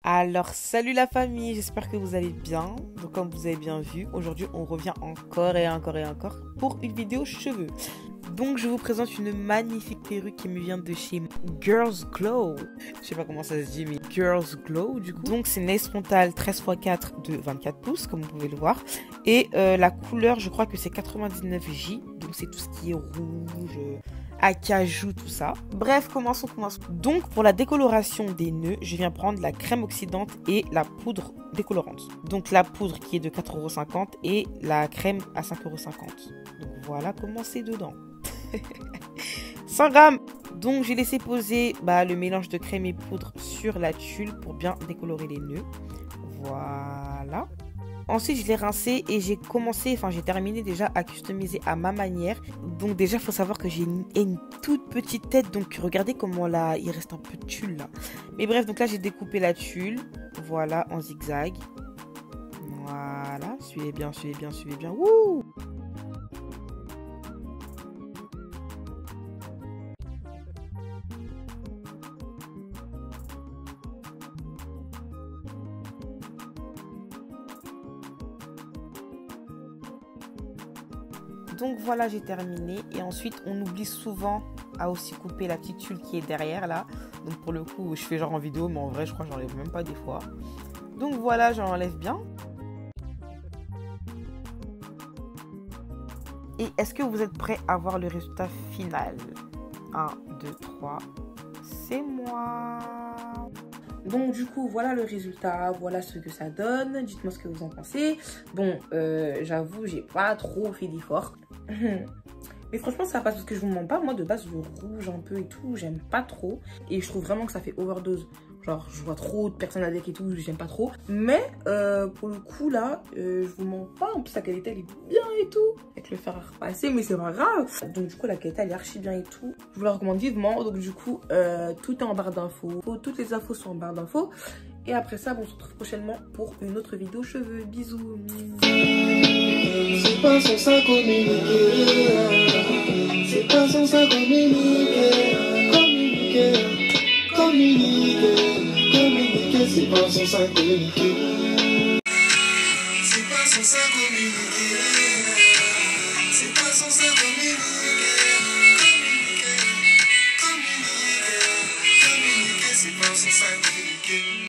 Alors, salut la famille, j'espère que vous allez bien. Donc, comme vous avez bien vu, aujourd'hui, on revient encore et encore et encore pour une vidéo cheveux. Donc, je vous présente une magnifique perruque qui me vient de chez Girls Glow. Je sais pas comment ça se dit, mais Girls Glow, du coup. Donc, c'est une lace frontale 13x4 de 24 pouces, comme vous pouvez le voir. Et la couleur, je crois que c'est 99J. Donc, c'est tout ce qui est rouge, acajou, tout ça. Bref, commençons. Donc, pour la décoloration des nœuds, je viens prendre la crème oxydante et la poudre décolorante. Donc, la poudre qui est de 4,50 € et la crème à 5,50 €. Donc, voilà comment c'est dedans. 100 grammes. Donc, j'ai laissé poser le mélange de crème et poudre sur la tulle pour bien décolorer les nœuds. Voilà. Ensuite, je l'ai rincé et j'ai terminé déjà à customiser à ma manière. Donc déjà, il faut savoir que j'ai une toute petite tête. Donc regardez comment là, il reste un peu de tulle là. Mais bref, donc là, j'ai découpé la tulle. Voilà, en zigzag. Voilà, suivez bien. Wouh! Donc voilà, j'ai terminé. Et ensuite, on oublie souvent à aussi couper la petite tulle qui est derrière là. Donc pour le coup, je fais genre en vidéo, mais en vrai, je crois que j'enlève même pas des fois. Donc voilà, j'enlève bien. Et est-ce que vous êtes prêts à voir le résultat final? 1, 2, 3, c'est moi. Donc du coup, voilà le résultat, voilà ce que ça donne. Dites-moi ce que vous en pensez. Bon, j'avoue, j'ai pas trop fait d'efforts. Mais franchement, ça passe parce que je vous mens pas. Moi, de base, le rouge un peu et tout, j'aime pas trop. Et je trouve vraiment que ça fait overdose. Genre, je vois trop de personnes avec et tout, j'aime pas trop. Mais pour le coup, là, je vous mens pas. En plus, la qualité, elle est bien et tout. Avec le fer à repasser, mais c'est pas grave. Donc, du coup, la qualité, elle est archi bien et tout. Je vous la recommande vivement. Donc, du coup, tout est en barre d'infos. Toutes les infos sont en barre d'infos. Et après ça, on se retrouve prochainement pour une autre vidéo cheveux. Bisous. C'est pas son sac communiquer. C'est pas son sac communiquer. Communiquer, c'est pas son sac communiquer. C'est pas son sac communiquer. C'est pas son sac communiquer. Communiquer, c'est pas son sac communiquer.